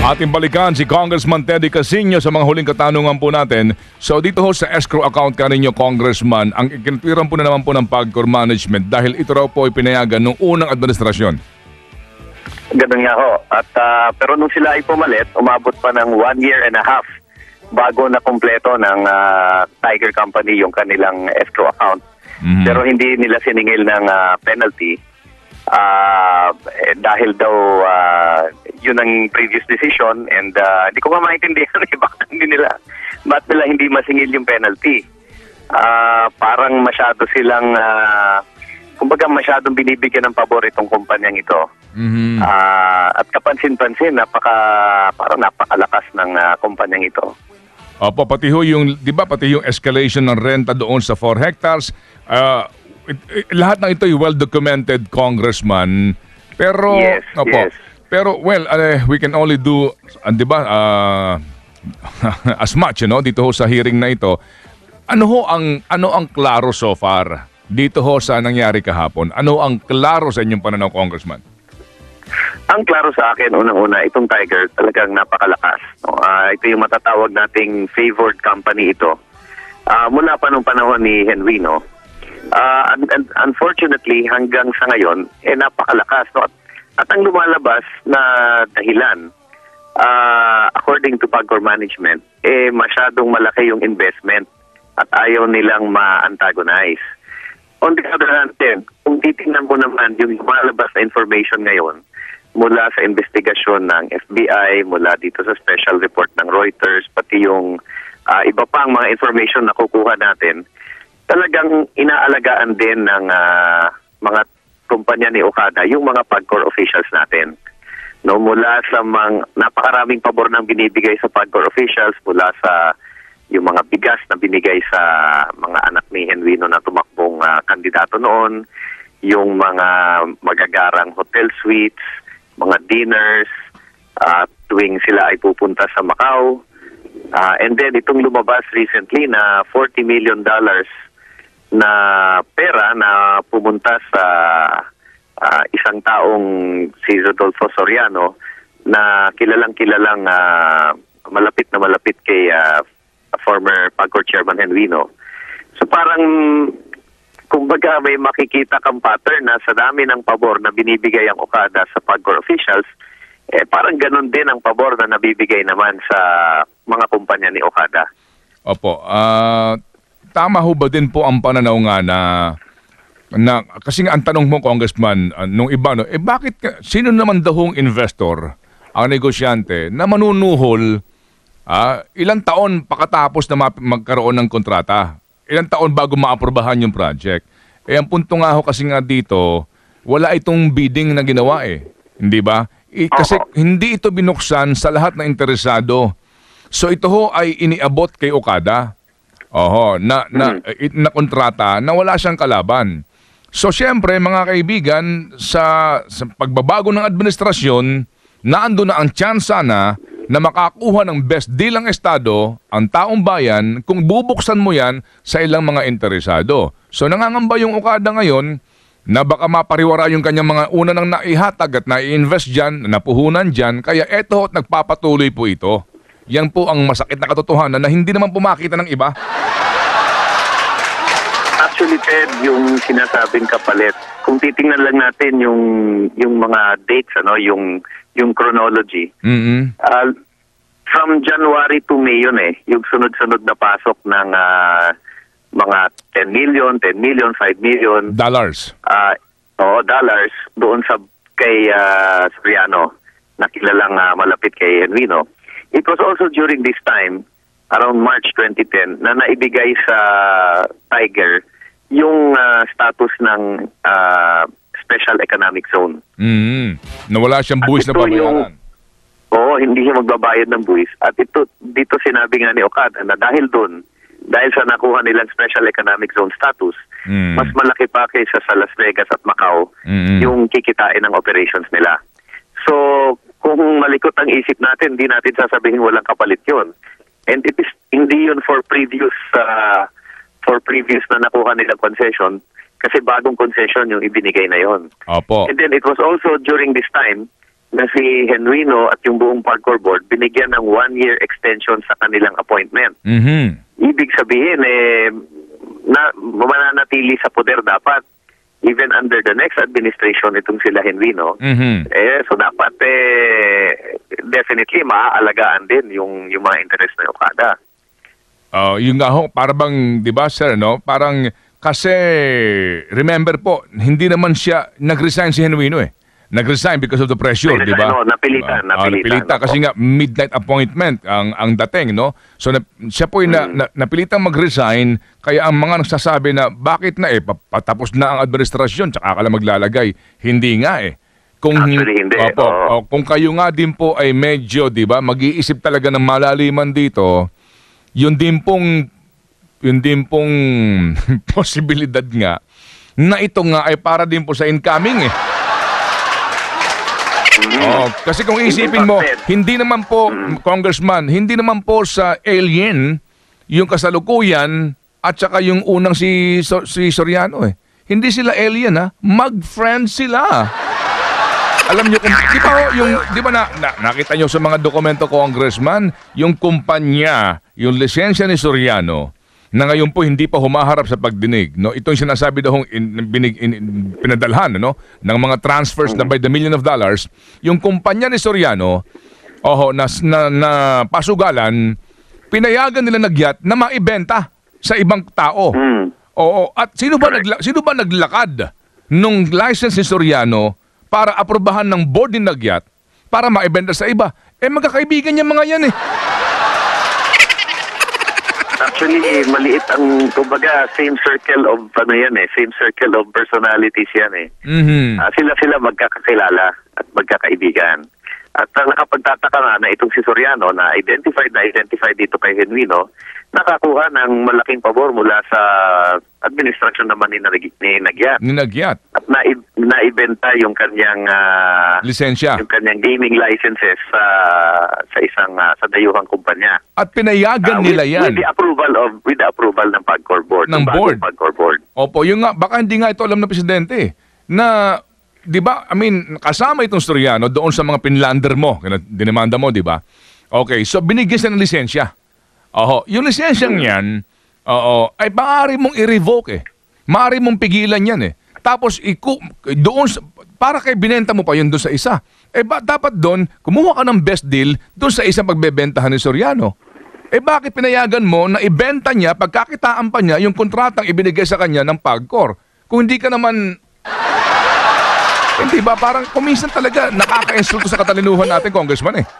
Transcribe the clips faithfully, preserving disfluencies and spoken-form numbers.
Ating balikan si Congressman Teddy Casino sa mga huling katanungan po natin. So dito ho sa escrow account ka ninyo, Congressman, ang ikinatiran po na naman po ng Pagcor Management dahil ito raw po ay pinayagan noong unang administrasyon. Ganun nga ho. At, uh, pero nung sila ay pumalit, umabot pa ng one year and a half bago na kumpleto ng uh, Tiger Company yung kanilang escrow account. Mm-hmm. Pero hindi nila siningil ng uh, penalty. Uh, eh, dahil daw uh, yun ang previous decision and uh, hindi ko nga maintindihan eh, bakit hindi nila bakit nila hindi masingil yung penalty. Uh, parang masyado silang uh, kumbaga masyadong binibigyan ng pabor itong kumpanyang ito. Mm-hmm. uh, at kapansin-pansin napaka parang napakalakas ng uh, kumpanyang ito. Opo, pati ho yung, di ba, pati yung escalation ng renta doon sa four hectares, uh, It, it, lahat ng ito ay well-documented, Congressman. Pero, yes, opo, yes. Pero, well, uh, we can only do, uh, di ba, uh, as much, you know, dito ho sa hearing na ito. Ano ho ang, ano ang klaro so far dito ho sa nangyari kahapon? Ano ang klaro sa inyong pananaw, Congressman? Ang klaro sa akin, unang-una, itong Tiger talagang napakalakas. No? Uh, ito yung matatawag nating favored company ito. Uh, mula pa nung panahon ni Henry, no? Uh, and, and unfortunately, hanggang sa ngayon, eh napakalakas. No? At, at ang lumalabas na dahilan, uh, according to Pagcor Management, eh masyadong malaki yung investment at ayaw nilang ma-antagonize. On the other hand, then, kung titingnan mo naman yung lumalabas na information ngayon, mula sa investigasyon ng F B I, mula dito sa special report ng Reuters, pati yung uh, iba pang mga information na kukuha natin, talagang inaalagaan din ng uh, mga kumpanya ni Okada yung mga Pagcor officials natin. No, mula sa mga napakaraming pabor ng binibigay sa Pagcor officials, mula sa yung mga bigas na binigay sa mga anak ni Henrino na tumakbong uh, kandidato noon, yung mga magagarang hotel suites, mga dinners, uh, tuwing sila ay pupunta sa Macau. Uh, and then itong lumabas recently na forty million dollars na pera na pumunta sa uh, isang taong si Rodolfo Soriano na kilalang-kilalang uh, malapit na malapit kay uh, former Pagcor Chairman Henrino. So parang kumbaga may makikita kang pattern na sa dami ng pabor na binibigay ang Okada sa Pagcor officials, eh parang ganun din ang pabor na nabibigay naman sa mga kumpanya ni Okada. Opo, ah... Uh... Tama ho ba din po ang pananaw nga na, na kasi nga ang tanong mo, Congressman, uh, nung iba, no, eh bakit, sino naman daw hong investor, ang negosyante, na manunuhol uh, ilang taon pakatapos na magkaroon ng kontrata? Ilang taon bago maaprobahan yung project? Eh ang punto nga ho kasi nga dito, wala itong bidding na ginawa eh. Hindi ba? I, kasi hindi ito binuksan sa lahat na interesado. So ito ho ay iniabot kay Okada. Oho, na na mm. na kontrata na wala siyang kalaban. So siyempre mga kaibigan, sa, sa pagbabago ng administrasyon, naando na ang tsansa na na makakuha ng best deal ang estado, ang taong bayan, kung bubuksan mo yan sa ilang mga interesado. So nangangamba yung Okada ngayon na baka mapariwara yung kanyang mga una nang naihatag at nai-invest dyan, napuhunan dyan, kaya eto at nagpapatuloy po ito. Yan po ang masakit na katotohanan na hindi naman pumakita ng iba. Actually, Ted, yung sinasabing kapalit, kung titingnan lang natin yung yung mga dates, ano, yung yung chronology. Mm-hmm. Uh, from January to May yun eh, yung sunod-sunod na pasok ng uh, mga ten million, ten million, five million. Dollars. Uh, Oo, dollars doon sa kay uh, Soriano, na kilalang uh, malapit kay Henrino. It was also during this time, around March twenty ten, na naibigay sa Tiger yung uh, status ng uh, Special Economic Zone. Mm-hmm. Nawala siyang buwis na babayaran. Oo, hindi siya magbabayad ng buwis. At ito, dito sinabi nga ni Okada na dahil doon, dahil sa nakuha nilang Special Economic Zone status, mm-hmm. mas malaki pa kaysa sa Las Vegas at Macau mm-hmm. yung kikitain ng operations nila. So, kung malikot ang isip natin, hindi natin sasabihin walang kapalit yun. And it is hindi yun for previous uh, for previous na nakuha nilang concession, kasi bagong concession yung ibinigay na yon. Opo. And then it was also during this time na si Henrino at yung buong Pagcor board binigyan ng one-year extension sa kanilang appointment. Mhm. Ibig sabihin, eh, na, mananatili sa poder dapat even under the next administration itong sila Henrino. Mhm. Eh, so dapat eh, definitely maaalagaan din yung, yung mga interest ng Okada. Oh, yung nga ho, para bang, di ba sir, no? Parang, kasi, remember po, hindi naman siya, nag-resign si Genuino eh. Nag-resign because of the pressure, di ba? No, napilitan, Ah, ah, napilitan. napilitan kasi nga, midnight appointment ang ang dating, no? So, na, siya po na, na, napilitan mag-resign, kaya ang mga nagsasabi na, bakit na eh, patapos na ang administrasyon, tsaka ka lang maglalagay. Hindi nga eh. Kung, Actually, hindi. Opo, Oo. oh, kung kayo nga din po ay medyo, di ba, mag-iisip talaga ng malaliman dito, yun din pong yun din pong posibilidad nga na ito nga ay para din po sa incoming eh. Mm-hmm. Oh, kasi kung isipin mo, hindi naman po, mm-hmm. Congressman, hindi naman po sa alien yung kasalukuyan at saka yung unang si, so, si Soriano eh. Hindi sila alien ha, mag-friend sila. Alam niyo kung di ba yung di ba na, na nakita niyo sa mga dokumento, Congressman, yung kumpanya, yung lisensya ni Soriano na ngayon po hindi pa humaharap sa pagdinig, no? Ito yung sinasabi daw in, binig, in, in, pinadalhan, no, ng mga transfers na by the million of dollars. Yung kumpanya ni Soriano, oho, na, na, na pasugalan, pinayagan nila nagyat na maibenta sa ibang tao. Mm. Oo, at sino ba nagla, sino ba naglakad nung license ni Soriano para aprobahan ng board ni Nagyat para maibenta sa iba? Eh magkakaibigan niya mga yan eh. Actually, maliit ang, kumbaga, same circle of, ano yan eh, same circle of personalities yan eh. Mhm. Ah, sila-sila magkakakilala at magkakaibigan. At ang nakapagtataka nga na itong si Soriano na identified na identified dito kay Genuino, nakakuha ng malaking pabor mula sa administrasyon naman ni, ni Nagyat. Ni Nagyat. At naib, naibenta yung kanyang ah, Lisensya. yung kanyang gaming licenses sa sa isang ah, sa dayuhang kumpanya. At pinayagan Ah, nila with, yan. With the approval of with the approval ng Pagcor board. Ng bagong board. Pagcor board. Opo, yung nga, baka hindi nga ito alam ng presidente eh, na, di ba, I mean, kasama itong Soriano doon sa mga pinlander mo, dinimanda mo, di ba? Okay, so binigyan siya ng lisensya. Oho, yung lisensyang yan, oo, ay maaari mong i-revoke eh. Maaari mong pigilan yan eh. Tapos, iku, doon, sa- para kay binenta mo pa yun doon sa isa. Eh, ba, dapat doon, kumuha ka ng best deal doon sa isang pagbebentahan ni Soriano. Eh, bakit pinayagan mo na ibenta niya, pagkakitaan pa niya, yung kontratang ibinigay sa kanya ng Pagcor? Kung hindi ka naman, hindi ba, parang kuminsan talaga nakaka-insulto sa katalinuhan natin, Congressman eh.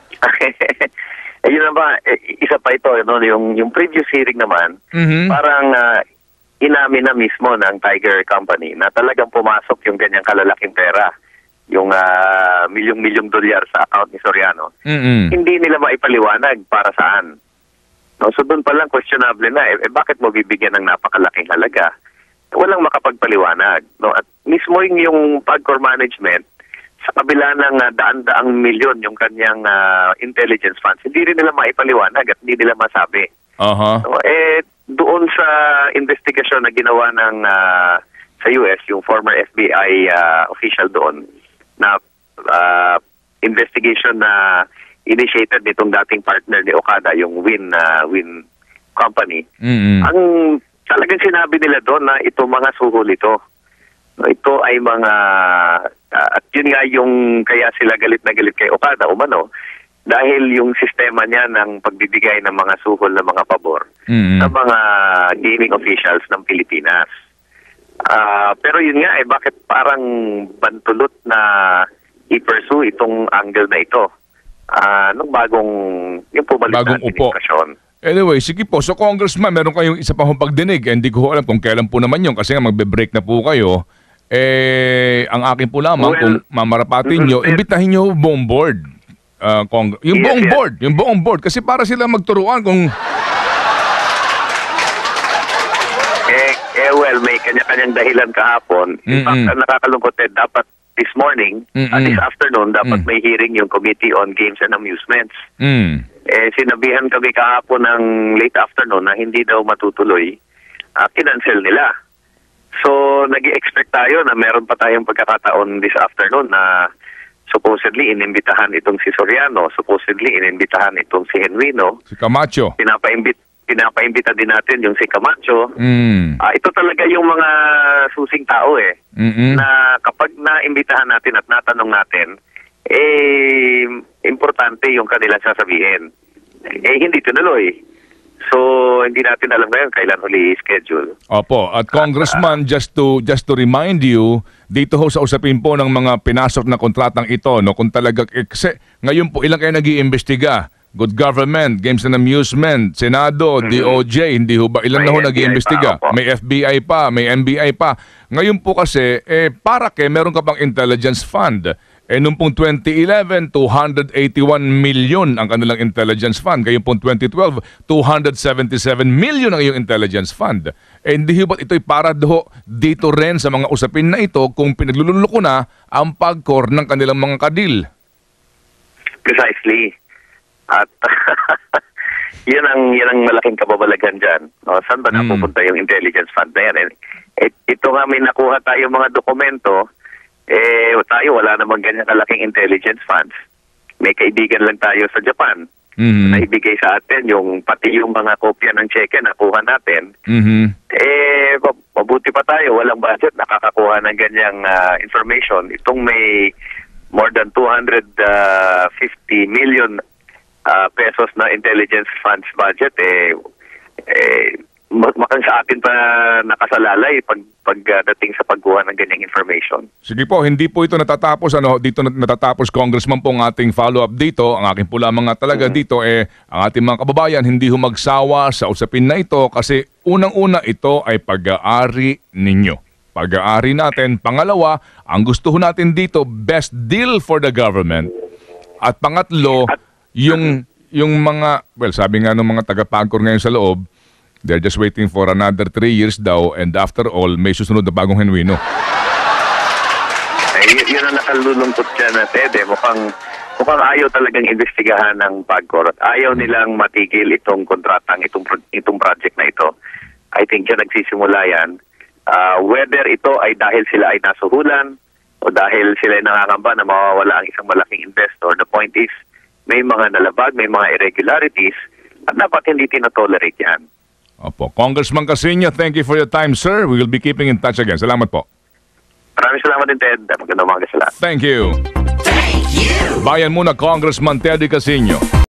Eh, yun naman, eh, isa pa ito, no, yung, yung previous hearing naman, Mhm. parang ah, inamin na mismo ng Tiger Company na talagang pumasok yung ganyang kalalaking pera, yung ah, milyong-milyong dolyar sa account ni Soriano. Mhm. Hindi nila maipaliwanag para saan. No, so doon pa lang questionable na, eh, eh, bakit mo bibigyan ng napakalaking halaga? Walang makapagpaliwanag. No? At mismo yung, yung Pagcor management, sa kabila ng uh, daan-daang milyon yung kanyang uh, intelligence funds, hindi rin nila maipaliwanag at hindi nila masabi. Aha. So, eh, doon sa investigasyon na ginawa ng uh, sa U S, yung former F B I uh, official doon, na uh, investigation na initiated nitong dating partner ni Okada, yung Win uh, Win Company. Mhm. Ang talagang sinabi nila doon na ito mga suhol ito. No, ito ay mga, uh, at yun nga yung kaya sila galit na galit kay Okada, umano, dahil yung sistema niya ng pagbibigay ng mga suhol na mga pabor Mhm. sa mga gaming officials ng Pilipinas. Ah, pero yun nga, eh, bakit parang bantulot na i-pursue itong angle na ito? Ah, nung bagong, yung pumalik na Bagong upo. administrasyon. Anyway, sige po. So, Congressman, meron kayong isa pang pagdinig. Eh, hindi ko alam kung kailan po naman yun kasi nga magbe-break na po kayo. Eh, ang akin po lamang, Well, kung mamarapatin nyo, mm, imbitahin nyo buong board. Uh, Cong- yung Yes, buong yes. board. Yung buong board. Kasi para sila magturuan kung... Eh, eh well, may kanya-kanyang dahilan kahapon. In Mm-mm. fact, ang nakakalungkot eh, dapat this morning, Mm-mm. at this afternoon, dapat Mm. may hearing yung Committee on Games and Amusements. Mm, Eh, sinabihan kami kahapon ng late afternoon na hindi daw matutuloy. Uh, kinancel nila. So, nag-expect tayo na meron pa tayong pagkakataon this afternoon na supposedly inimbitahan itong si Soriano, supposedly inimbitahan itong si Genuino. Si Camacho. Pinapaimbit pinapaimbita din natin yung si Camacho. Mm. Ah, ito talaga yung mga susing tao eh. Mm-mm. Na kapag naimbitahan natin at natanong natin, eh, importante yung kanilang sasabihin. Eh, hindi tunuloy. So, hindi natin alam ngayon kailan huli i-schedule. Opo. At Congressman, just to just to remind you, dito ho sa usapin po ng mga pinasok na kontratang ito, no, kung talaga, eh, kasi ngayon po ilang kayo nag-iimbestiga? Good government, games and amusement, Senado, mm-hmm. D O J, hindi ho ba? Ilan may na ho F B I nag-iimbestiga? pa, May F B I pa, may N B I pa. Ngayon po kasi, eh, para ke, meron ka pang intelligence fund. Eh, noong pong twenty eleven, two hundred eighty-one million ang kanilang intelligence fund. Ngayon pong twenty twelve, two hundred seventy-seven million ang iyong intelligence fund. Eh, hindi ho ba't ito'y para do dito rin sa mga usapin na ito kung pinaglulunloko na ang Pagcor ng kanilang mga kadil? Precisely. At yun ang yun ang malaking kababalagan dyan. O, saan ba napupunta yung intelligence fund na yan? Eh, ito nga may nakuha tayo mga dokumento, eh tayo wala namang ganyan kalaking intelligence funds. May kaibigan lang tayo sa Japan Mm-hmm. na ibigay sa atin yung pati yung mga kopya ng cheque na kuha natin. Mm-hmm. Eh, mabuti pa tayo, walang budget, nakakakuha ng ganyang uh, information. Itong may more than two hundred fifty million Uh, pesos na intelligence funds budget, eh, eh makang sa atin pa nakasalalay pag, pagdating sa pagkuha ng ganyang information. Sige po, hindi po ito natatapos. Ano, dito natatapos, Congressman, po ang ating follow-up dito. Ang aking po lamang nga talaga mm-hmm. dito, eh, ang ating mga kababayan, hindi ho magsawa sa usapin na ito kasi unang-una ito ay pag-aari ninyo. Pag-aari natin. Pangalawa, ang gusto ho natin dito, best deal for the government. At pangatlo, At Yung yung mga, well, sabi nga ng mga taga-Pagcor ngayon sa loob, they're just waiting for another three years daw and after all, may susunod na bagong Genuino. Eh, y- yun ang nakalulungkot dyan na Ted, eh. Mukhang, mukhang ayaw talagang investigahan ng Pagcor at ayaw nilang matigil itong kontratang, itong, itong project na ito. I think yan nagsisimula yan. Uh, whether ito ay dahil sila ay nasuhulan o dahil sila ay nangangamba na mawawala ang isang malaking investor, the point is, may mga nalabag, may mga irregularities, at dapat hindi tinotolerate yan. Opo. Congressman Casino, thank you for your time, sir. We will be keeping in touch again. Salamat po. Maraming salamat din, Ted. Magandang umaga sa lahat. Thank you. Thank you. Bayan muna, Congressman Teddy Casino.